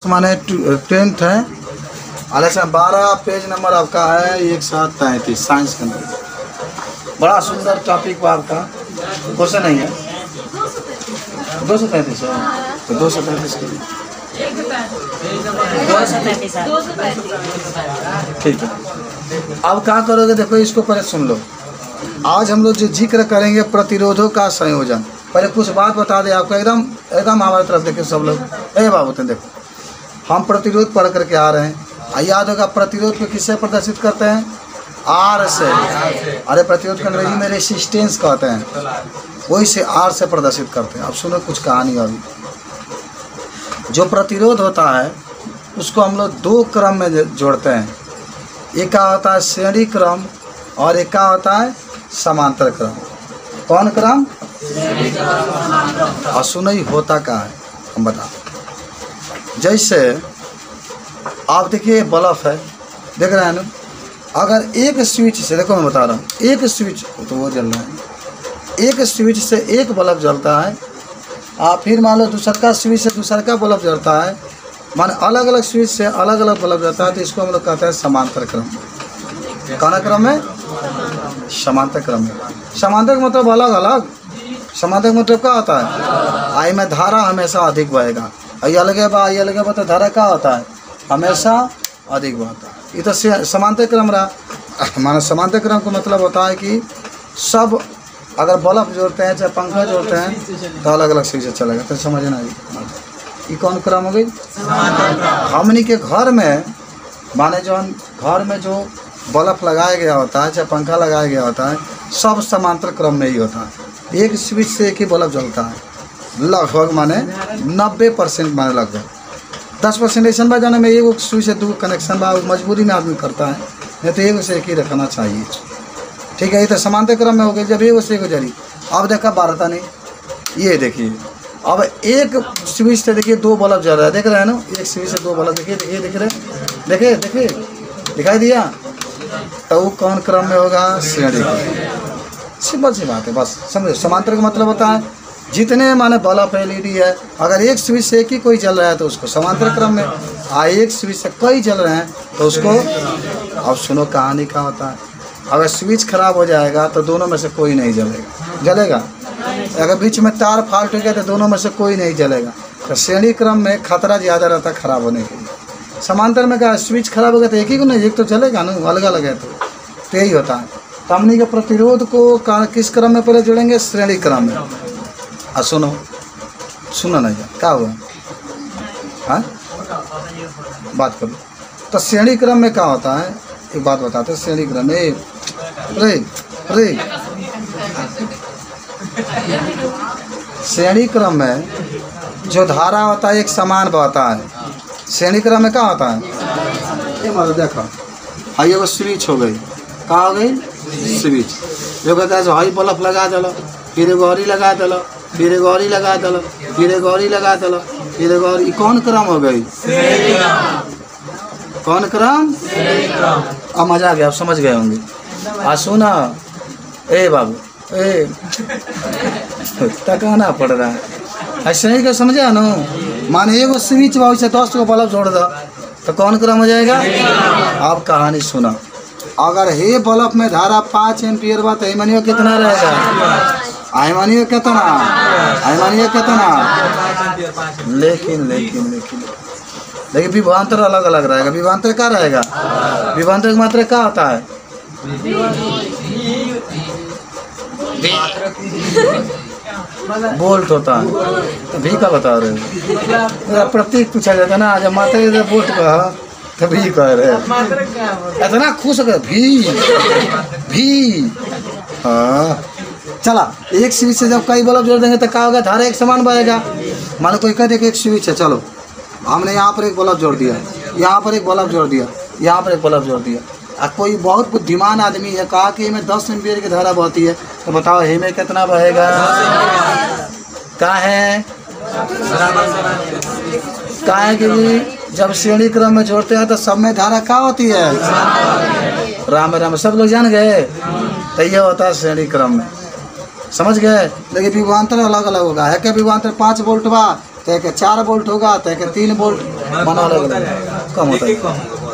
माने 10th है। हालांकि 12 पेज नंबर आपका है 1733 साइंस के अंदर। बड़ा सुंदर टॉपिक हुआ आपका। क्वेश्चन नहीं है 233 है तो 233 के लिए ठीक है। अब क्या करोगे देखो, इसको पहले सुन लो। आज हम लोग जो जिक्र करेंगे प्रतिरोधों का संयोजन। पहले कुछ बात बता दे आपको, एकदम हमारी तरफ देखिए सब लोग। बाबू तुम देखो, हम प्रतिरोध पढ़ करके आ रहे हैं। याद होगा प्रतिरोध को किससे प्रदर्शित करते हैं? आर से। अरे प्रतिरोध को अंग्रेजी में रेसिस्टेंस कहते हैं, वही से आर से प्रदर्शित करते हैं। अब सुनो कुछ कहानी। अभी जो प्रतिरोध होता है उसको हम लोग दो क्रम में जोड़ते हैं। एक का होता है श्रेणी क्रम और एक का होता है समांतर क्रम। कौन क्रम? और सुनो ही होता क्या है हम बता। जैसे आप देखिए बल्ब है, देख रहे हैं ना। अगर एक स्विच से, देखो मैं बता रहा हूँ, एक स्विच तो वो जल रहा है, एक स्विच से एक बल्ब जलता है। आप फिर मान लो दूसरा का स्विच से दूसरा का बल्ब जलता है, माने अलग अलग स्विच से अलग अलग बल्ब जलता है। तो इसको हम लोग कहते हैं समांतर क्रम। कौन क्रम है? समांतर क्रम है। समांतर का मतलब अलग अलग। समांतर का मतलब क्या होता है? आई में धारा हमेशा अधिक बहेगा। ये लगे तो धारा क्या होता है? हमेशा अधिक बहता है। ये तो समांतर क्रम रहा। माना समांतर क्रम का मतलब होता है कि सब अगर बल्ब जोड़ते हैं चाहे पंखा जोड़ते हैं तो अलग अलग स्विच से चलेगा। तो समझना ये कौन क्रम हो गई? हमनी के घर में माने जो घर में जो बल्ब लगाया गया होता है चाहे पंखा लगाया गया होता है, सब समांतर क्रम में ही होता है। एक स्विच से एक ही बल्ब जलता है लगभग, माने 90% माने लगभग 10% ऐसा बा जाने में एगो स्विच से दो कनेक्शन बा, मजबूरी में आदमी करता है, नहीं तो एगो से एक ही रखना चाहिए। ठीक है, ये तो समांतर क्रम में हो गई। जब एगो से एगो जरी। अब देखा बारता नहीं, ये देखिए अब एक स्विच से देखिए दो बल्ब जल रहा है, देख रहे हैं ना। एक स्विच से दो बल्ब देखिए देखिए देख रहे देखिए देखिए दिखाई दिया। तो वो कौन क्रम में होगा? श्रेणी क्रम। सिंपल सी बात है, बस समझो। समांतर का मतलब होता है जितने माने बल्ब एलईडी है, अगर एक स्विच से एक ही कोई जल रहा है तो उसको समांतर क्रम में, एक स्विच से कई जल रहे हैं तो उसको। अब सुनो कहानी क्या होता है। अगर स्विच खराब हो जाएगा तो दोनों में से कोई नहीं जलेगा। अगर बीच में तार फाल्ट हो गया तो दोनों में से कोई नहीं जलेगा। तो श्रेणी क्रम में खतरा ज़्यादा रहता है खराब होने के लिए। समांतर में क्या, स्विच खराब हो गया तो एक ही को नहीं, एक तो जलेगा ना, अलग अलग है तो यही होता है। तो हमने के प्रतिरोध को किस क्रम में पहले जोड़ेंगे? श्रेणी क्रम में। सुनो नहीं क्या हुआ? हाँ बात करो। तो श्रेणी क्रम में क्या होता है, एक बात बताते हैं। श्रेणी क्रम में श्रेणी क्रम में जो धारा होता है एक समान बहता है। श्रेणी क्रम में क्या होता है? ये मतलब देखो, हाई एगो स्विच हो गई, क्या हो गई? स्विच। जो कहता है हाई बल्ब लगा दलो, फिर एगो और लगा दलो, फिर एगो और लगा दलो, फिर एगो और लगा दलो, फिर एगो और। कौन क्रम हो गई? कौन क्रम? अब मजा आ गया, अब समझ गए होंगे। सुना बाबू तकाना पड़ रहा है, ऐसे ही क्या समझा ना। माने एगो स्विच बा से 10 को बल्ब जोड़ दो तो कौन क्रम हो जाएगा? अब कहानी सुना। अगर हे बल्ब में धारा 5 एम्पियर बा तो मानियो कितना रहेगा? मानियो कितना? लेकिन विभवांतर अलग अलग रहेगा। विभवांतर क्या रहेगा? विभवांतर की मात्रा क्या होता है? वोल्ट होता है। तो भी का बता रहे हो? प्रतीक पूछा जाता ना, जब मात्रा वोल्ट का तो भी कह रहे इतना खुश हो गए भी। हाँ चला, एक स्विच से जब कई बल्ब जोड़ देंगे तो क्या होगा? धारा एक समान बहेगा। मान लो कोई कह दे कि एक स्विच है, चलो हमने यहाँ पर एक बल्ब जोड़ दिया, यहाँ पर एक बल्ब जोड़ दिया, यहाँ पर एक बल्ब जोड़ दिया। कोई बहुत बुद्धिमान आदमी है कहा कि इसमें 10 एम्पियर की धारा बहती है, तो बताओ हे में कितना बहेगा? क्या है कि जब श्रेणी क्रम में जोड़ते हैं तो सब में धारा क्या होती है? राम सब लोग जान गए। तो ये होता है श्रेणी क्रम में। समझ गए। लेकिन विभवांतर अलग अलग होगा। है क्या विभवांतर 5 वोल्ट बा, तय के 4 वोल्ट होगा, तय के 3 वोल्ट बना लगेगा, कम होता है।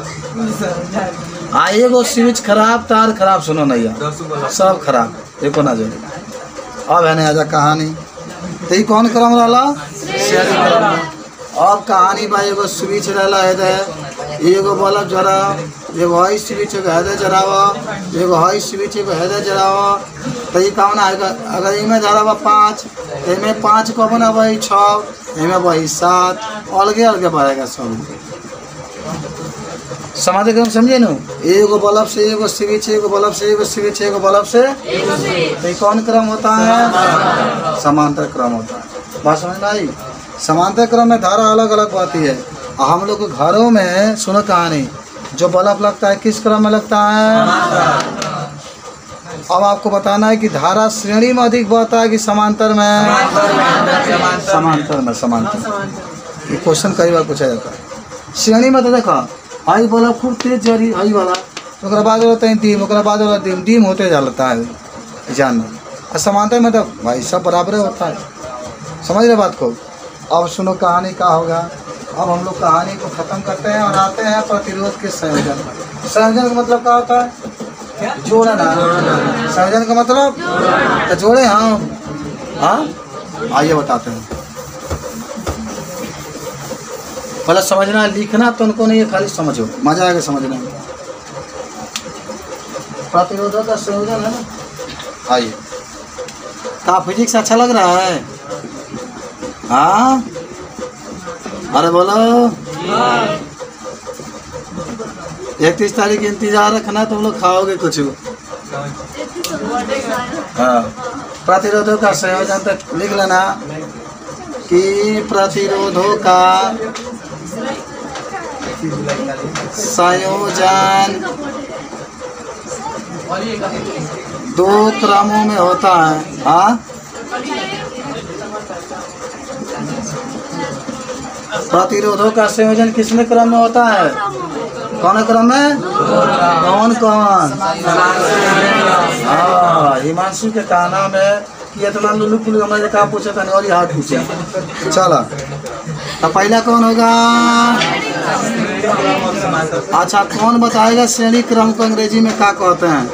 एगो स्विच खराब, तार खराब, सुनो नैया सब खराब, एको ना जोड़े। अब है आजा कहानी, तो ये कौन क्रम रहा? श्रेणी क्रम। अब कहानी बा, एगो स्विच रहा है, एगो बल्ब जरा, एगो हई स्विच एगो हेदे जरावा, एगो हई स्विच एगो हेदे जरावा। तो ये कौन आएगा? अगर इमें धरावा 5, तो इमें 5 को बना वही 6, इमें वही 7, अलगे अलगे बढ़ेगा सब। समाधि क्रम समझे न? एगो बल्ब से एगो स्विच, एगो बल्ब से एगो स्विच, एगो बल्ब से, तो कौन क्रम होता है? समांतर क्रम होता है। बात समझ में आई? समांतर क्रम में धारा अलग अलग होती है। हम लोग के घरों में सुनो कहानी, जो बल्ब लगता है किस क्रम में लगता है? अब आपको बताना है कि धारा श्रेणी में अधिक बहता है कि समांतर में? समांतर में। समांतर, ये क्वेश्चन कई बार पूछा जाता है। श्रेणी में तो देखो हई बल्ब खूब तेज जरी, हई वाला, तो बाद होता है डीम, बाद वाला डीम, डीम होते जाता है जानना। और समांतर में तो भाई सब बराबर होता है। समझ रहे बात को? अब सुनो कहानी का होगा। अब हम लोग कहानी को ख़त्म करते हैं और आते हैं प्रतिरोध के संयोजन। संयोजन का मतलब क्या होता है? जोड़ना। संयोजन का मतलब तो जोड़े हम। हाँ, आइए बताते हैं। पहले समझना, लिखना तो उनको नहीं है, खाली समझो, मजा आएगा समझने में। प्रतिरोधों का संयोजन है ना। आइए, क्या फिजिक्स अच्छा लग रहा है? हाँ, अरे बोलो। 31 तारीख इंतजार रखना, तुम लोग खाओगे कुछ। हाँ, प्रतिरोधों का संयोजन तक लिख लेना कि प्रतिरोधों का संयोजन 2 क्रमों में होता है। हाँ, प्रतिरोधों का संयोजन किसमें क्रम में होता है? कौन क्रम में? कौन कौन? हाँ, हिमांशु के कहना में कि इतना लुल्लू पुल्लू हमारे कहा पूछे था और हाथ पूछे। चलो, तो पहला कौन होगा? अच्छा, कौन बताएगा श्रेणी क्रम को अंग्रेजी में क्या कहते हैं?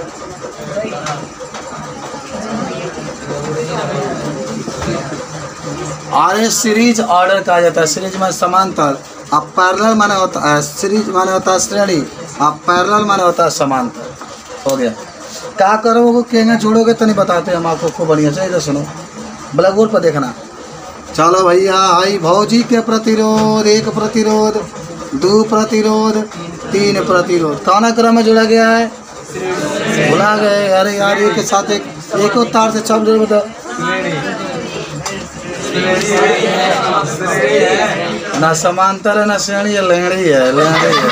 अरे सीरीज ऑर्डर कहा जाता है। सीरीज में समांतर, अब पैरेलल माने होता है, सीरीज माने होता है श्रेणी, अब पैरेलल माने होता है समांतर। हो गया। क्या करोगे, कहना जोड़ोगे तो नहीं बताते हम आपको खूब बढ़िया से। इधर सुनो, ब्लैक बोर्ड पर देखना। चलो भैया, हाई भौजी के प्रतिरोध, 1 प्रतिरोध, 2 प्रतिरोध, 3 प्रतिरोध कौन क्रम में जोड़ा गया है? भुला गए? अरे यार, एक के साथ एक तार से सब जोड़ दो ना। समांतर है ना श्रेणी है, लेड़ी है, लेड़ी है।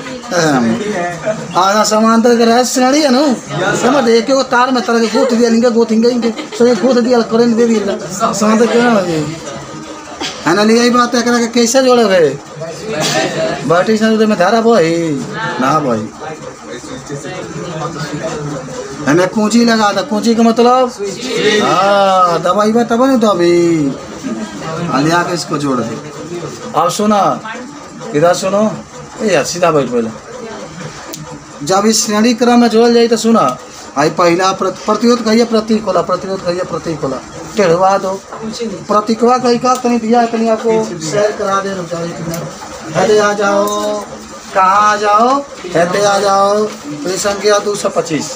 ना समांतर के रहे श्रेणी है ना। समझ, एक तार में तरह के गोथ दिया, लिंगे गोथ हिंगे सो गोथ दिया, करंट दे दिया। समांतर क्यों ना लगे है ना? यही बात है, के कैसे जोड़े गए? बैटरी से में धारा भाई ना भाई, हमें कूंची लगा था। कूंची का मतलब हाँ, दवाई में तब नहीं तो अभी लिया के इसको जोड़ दे। अब सुना, इधर सुनो, यार सीधा बैठ पहले। जब इस श्रेणी क्रम में जोड़ जाए तो सुना, आई पहला प्रतिरोध कहिए प्रतीक होला, प्रतिरोध कहिए प्रतीक होला। टेढ़वा दो प्रतीकवा कहीं का कहीं दिया, कहीं आपको शेयर करा दे। हेदे आ जाओ, कहाँ आ जाओ? हेदे आ जाओ। तो संख्या 225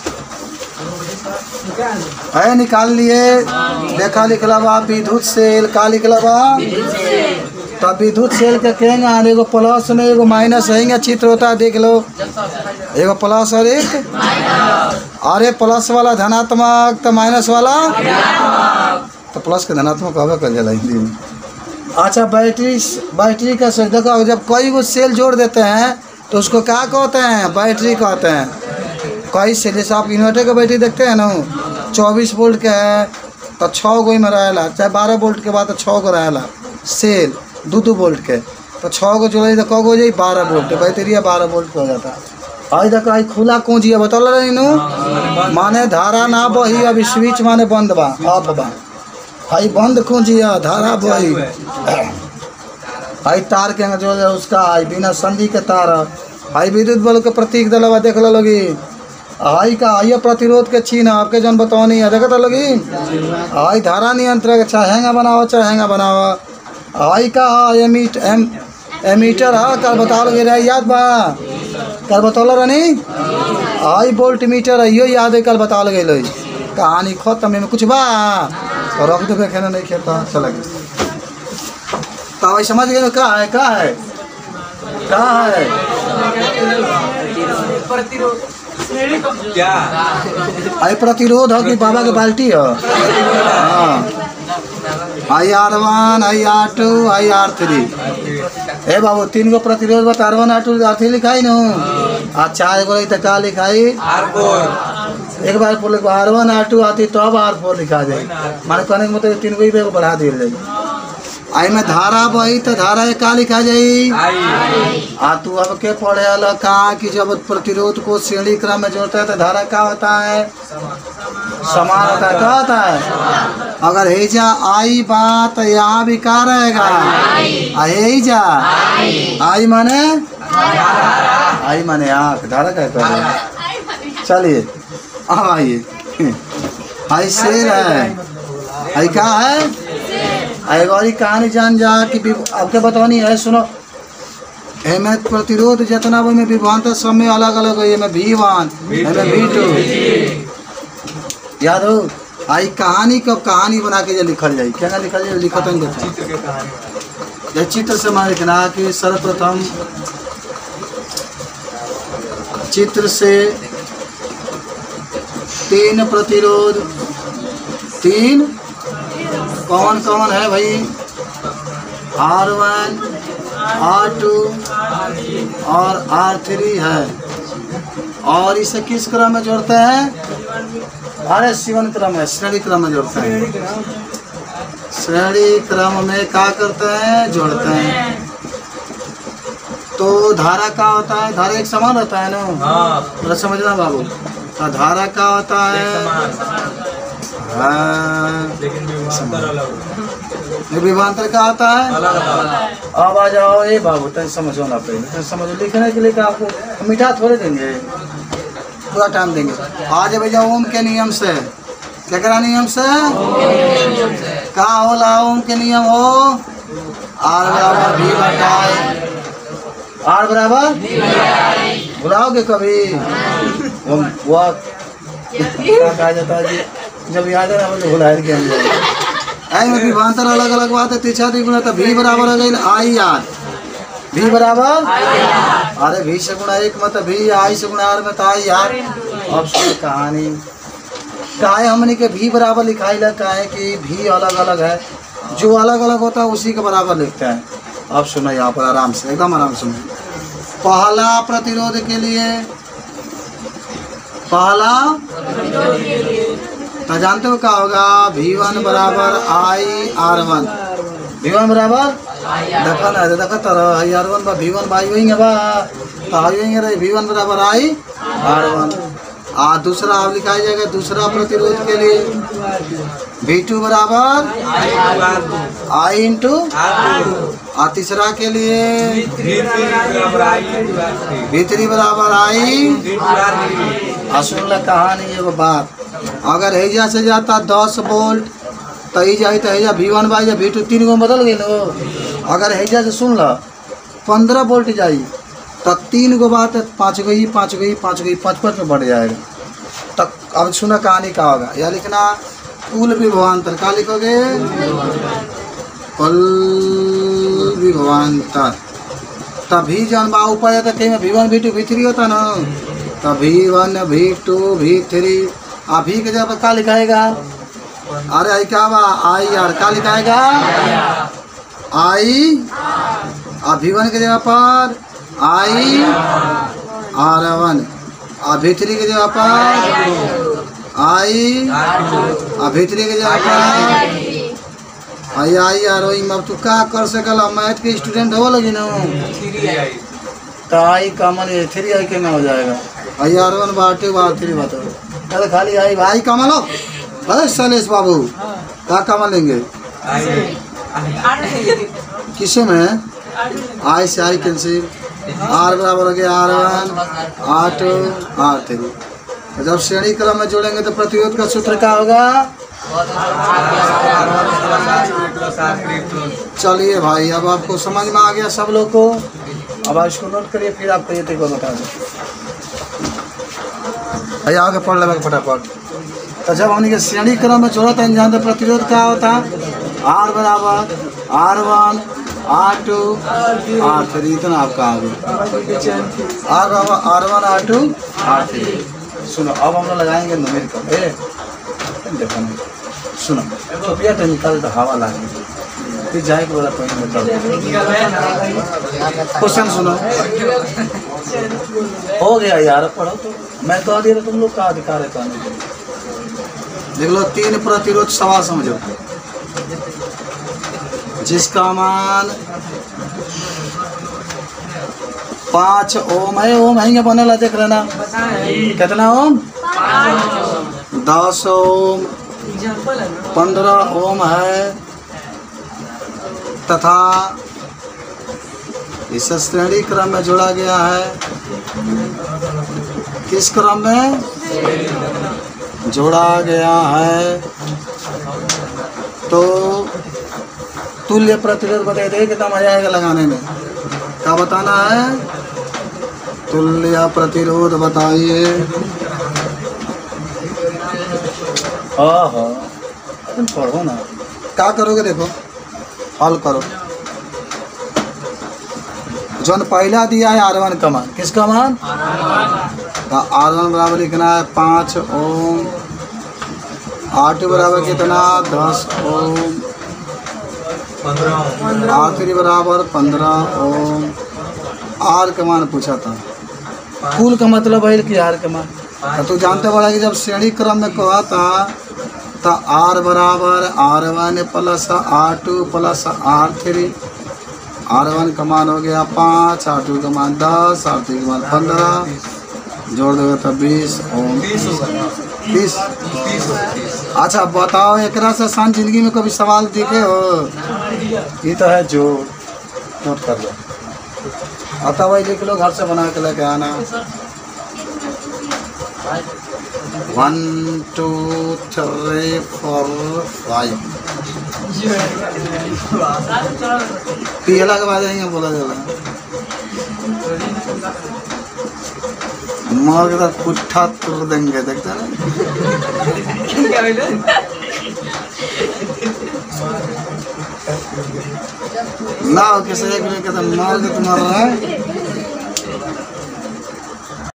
है, निकाल लिए। देखा लिखला बा विद्युत सेल, का लिखला बा? तब विद्युत सेल के कहेंगे एगो प्लस में एगो माइनस है, चित्र होता है देख लो। एगो प्लस और एक, अरे प्लस वाला धनात्मक तो माइनस वाला तो प्लस के धनात्मक हवा कर जाला हिंदी में। अच्छा, बैटरी का से देखो, जब कई वो सेल जोड़ देते हैं तो उसको क्या कहते हैं? बैटरी कहते हैं। कई सेल, जैसे आप इन्वर्टर का बैटरी देखते हैं ना, 24 वोल्ट के है तो 6 गो में रहेला, चाहे 12 वोल्ट के बाद तो 6 गो रहेला सेल, 2 वोल्ट के तो 6 गो जोड़े तो कौ हो जाए? 12 वोल्ट। बैटरी 12 वोल्ट हो जाता है। आई देखो, आई खुला कूंजिया बतौल रही नु, माने धारा ना बही। अभी स्विच माने बंद बा, ऑफ बा। आई बंद कूंजिया, धारा बही। आई तार के जो है उसका आई बिना संधि के तार आई विद्युत बल के प्रतीक दलवा देख लो लोगी आई का आई प्रतिरोध के चिन्ह आपके जन बताओ नहीं है देखो तो लोगी आई धारा नियंत्रक चाहेगा बनावा आई का एमीटर है कल बता लोगे रे याद बा कल बतौल रनी आई वोल्ट मीटर है यो याद है कल बता लगे लो कहानी खत्म में कुछ बा और रख दो खेना नहीं खेता चला गया तो भाई समझ गए क्या है क्या आई प्रतिरोध है कि बाबा के बाल्टी है हाँ आई R1 आई R2 आई R3 ए बाबू 3 गो प्रतिरोध बता R1 R2 R3 लिखाई न आ 4 गो तो क्या लिखाई R4 एक बार बोले R1 R2 आती तो अब R4 लिखा जाए माने कहने का मतलब 3 गो ही बढ़ा दिए जाए आई में धारा बही तो धारा का लिखा जाई आ तू अब के पढ़े वाला का कि जब प्रतिरोध को श्रेणी क्रम में जोड़ता है तो धारा का होता है समान होता है क्या होता है अगर हे जा आई बात यहाँ भी का रहेगा हे जा आई माने आँख धारा का चलिए अब आइए आई शेर है आई क्या है आई कहानी जान जा कि आपके बतानी है सुनो में प्रतिरोध जितना वो में विभवांतर सब में अलग अलग है में V1 में V2 याद हो आई कहानी कब कहानी बना के जो लिखल जाए क्या लिखल जाए लिखत चित्र से मान लिखना कि सर्वप्रथम चित्र से 3 प्रतिरोध 3 कौन कौन है भाई R1 R2 और R3 है और इसे किस क्रम में जोड़ते हैं अरे सीवन क्रम है श्रेणी क्रम में जोड़ते हैं श्रेणी क्रम में क्या करते हैं जोड़ते हैं तो धारा का होता है धारा एक समान होता है ना थोड़ा समझना बाबू तो धारा का होता है विभवांतर का आता है अब आ जाओ ये बाबू तन समझो ना पहले तन समझो लिखने के लिए आपको मीठा थोड़े देंगे पूरा टाइम देंगे आज भैया ओम के नियम से क्या करा नियम से कहाँ होला ओम के नियम हो R बराबर V बटाए R बराबर बुलाओगे कभी वो कहा जाता है जब याद है ना भुलाए के आई में विभवांतर अलग अलग बात है तीसरा गुना तो V बराबर हो गई आई R V बराबर अरे V से गुणा 1 में तो V आई से गुणा R में तो आई R अब सुन कहानी काहे हमने के V बराबर लिखाई लगा है कि V अलग अलग है जो अलग अलग होता है उसी के बराबर लिखते हैं अब सुनो यहाँ पर आराम से एकदम आराम सुनो पहला प्रतिरोध के लिए पहला तो जानते हो क्या होगा V1 बराबर आई R1 V1 बराबर देखो ना देखो तो R1 बा V1 बाई वही है बा तो आई वही रही V1 बराबर आई R1 दूसरा अब लिखा जाएगा दूसरा प्रतिरोध के लिए V2 बराबर आई इंटू तीसरा के लिए V3 बराबर आई सुन ला कहानी एगो बात अगर हैजा से जाता 10 वोल्ट तो हैजा तो हैजा V1 बाई या V2 3 गो बदल गई अगर हैजा से सुन ला 15 वोल्ट जाई तो 3 गो बात 5 गो ही 5 गो ही 5 गो ही 5 में बढ़ जाएगा तब अब सुना कहानी का होगा या लिखना कुल विभवांतर का लिखोगे कुल विभवांतर तभी जन बा ऊपर जाता कहीं में V1 V2 V3 होता ना तो V1 V2 V3 अभी के जगह पर क्या लिखाएगा अरे आई क्या बा आई यार क्या लिखाएगा आई V1 के जगह पर आई R1 V3 के जगह पर आई V3 के जगह पर आई R1 अब तू क्या कर सकल मैथ के स्टूडेंट हो लगी ना तो आई कॉमन 3 आई के में हो जाएगा आई R1 बार 2 बार 3 बताओ अरे खाली आई भाई कमल हो अरे सलेश बाबू क्या कमल लेंगे किसे में आई से आई कैंसिल, आर बराबर हो गया R1 R2 R3। जब श्रेणी क्रम में जोड़ेंगे तो प्रतिरोध का सूत्र क्या होगा? चलिए भाई, अब आपको समझ में आ गया सब लोग को। अब आप इसको नोट करिए, फिर आपको ये तरीका बता दें। भैया आगे पढ़ लेगा फटाफट। तो जब हमने के श्रेणी क्रम में जोड़ा था, जानते प्रतिरोध क्या होता? R बराबर R1 R2 R3। इतना आपका आ गया। R बराबर R1 R2 R3। सुनो, अब हम लोग लगाएंगे न्यूमेरिकल। देखो नहीं, सुनो भैया तो निकाल तो हवा लागे फिर जाए बोला कोई नहीं बताओ। क्वेश्चन सुनो, हो गया यार, पढ़ो तो। मैं तो दिया तुम लोग का अधिकार है कहने के। देख लो, 3 प्रतिरोध सवाल समझो, जिसका मान 5 ओम है। ओम है बनेला, देख लेना कितना ओम? 10 ओम 15 ओम है, तथा इस श्रेणी क्रम में जोड़ा गया है। किस क्रम में जोड़ा गया है? तो तुल्य प्रतिरोध बताइए, देखिए कितना मजा आएगा लगाने में। क्या बताना है? तुल्य प्रतिरोध बताइए। हाँ, तुम पढ़ो ना, क्या करोगे? देखो हल करो। जोन पहला दिया है R1 का मान, किसका मान? तो R1 बराबर लिखना है 5 ओम, R2 बराबर कितना? 10 ओम, R3 बराबर 15 ओम। R का मान पूछा था, कुल का मतलब है कि R का मान। तो तू जानते बड़ा कि जब श्रेणी क्रम में कहा था तो R बराबर R1 plus R2 plus R3। R1 का मान हो गया 5, R2 का मान 10, R3 का मान 15, जोड़ दोगे तो 20 ओम। 20। अच्छा बताओ, एक से आसान जिंदगी में कभी सवाल देखे हो? ये तो है जोड़, नोट कर लो। आता भाई लिख लो, घर से बना के लेके आना। 1 2 3 4 5। पियला के बाद आएंगे बोला जाएगा। मार के साथ पुट्ठा तोड़ देंगे, देखते हैं ना। ना किसी एक मार के तुम्हारा है।